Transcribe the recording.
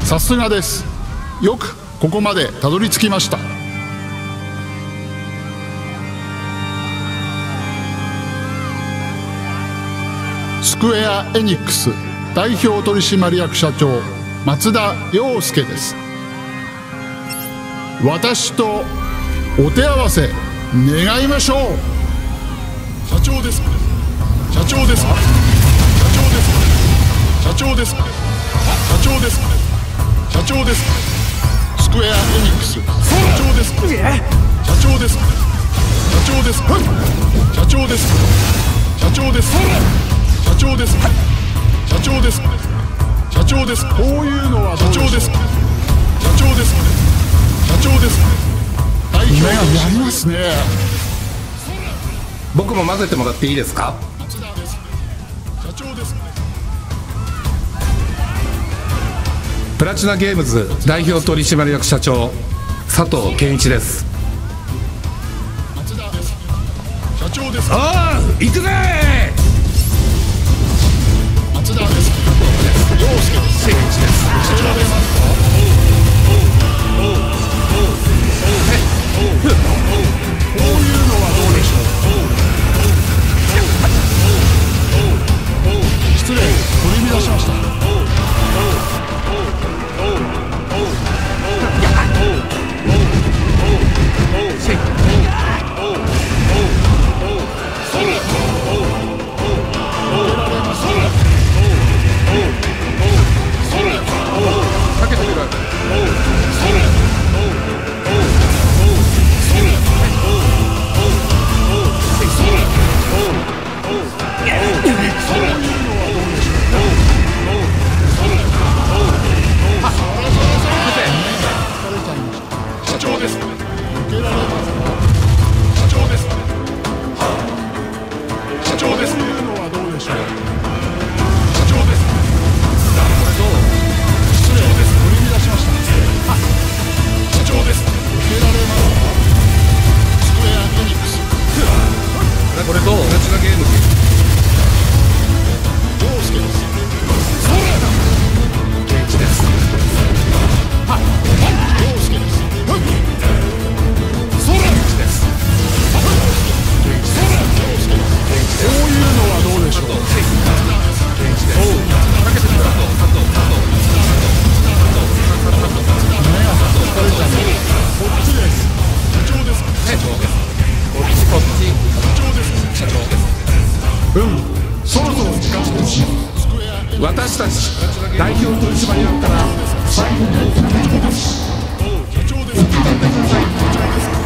さすがです。よくここまでたどり着きました。スクエア・エニックス代表取締役社長松田洋介です。私とお手合わせ願いましょう。社長です。社長です。社長です。社長です。社長です。スクエア・エニックス社長です。社長です。社長です。社長です。社長です。社長です。社長です。社長です。こういうのはどうでしょう。社長です。社長です。社長です。代表やりますね。 僕も混ぜてもらっていいですか。 社長です。 プラチナゲームズ代表取締役社長佐藤健一です。 社長です。 ああ、行くぜー。 松田です。洋介です。 健一です。 社長です。こういうのはどうでしょう。失礼、取り乱しました。 これどう？プラチナゲームズ洋介です。 健一です。 洋介です。 健一です。 こういうのはどうでしょう。 健一です。かけてください。 こっちです。社長です。 社長です。こっちこっち。社長です。 そろそろ時間です。 私たち代表取締役から最後のお願いです。 社長です。